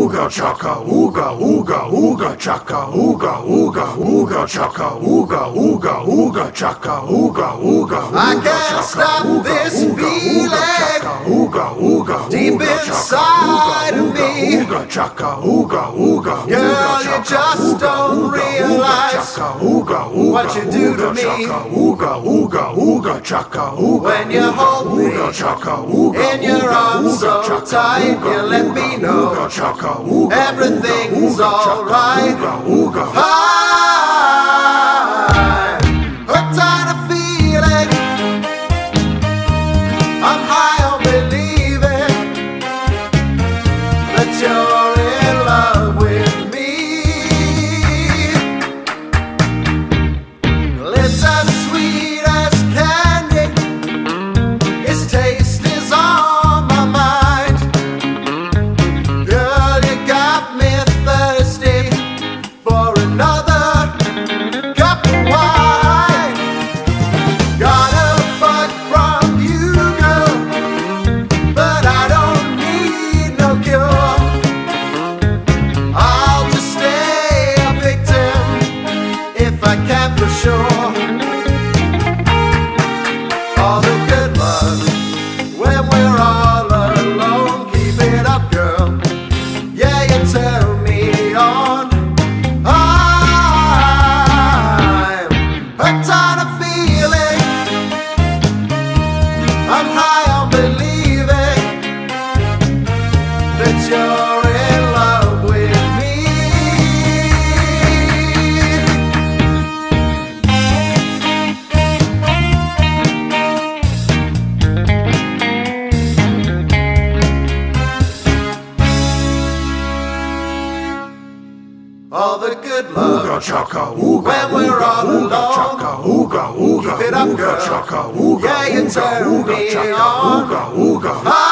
ooga chaka, ooga ooga chaka, ooga ooga chaka, ooga ooga chaka, ooga ooga. I can't stop this feeling deep inside of me. Girl, you just don't realize what you do to me. When you hold me in your arms so tight, you let me know everything's alright. I'm tired of feeling I'm high on believing that you're in love with me. Lips as sweet as candy, its taste is on my mind. Girl, you got me thirsty for another cup of wine. Got a bug from you, girl, but I don't need no cure. I'll just stay a victim if I can for sure. All the good love when we're all alone. Keep it up, girl. Yeah, you turn me on. I'm tired of feeling I'm high on believing that you're in love with me. All the good love when we're all alone. Keep it up, girl. Yeah, you turn me on.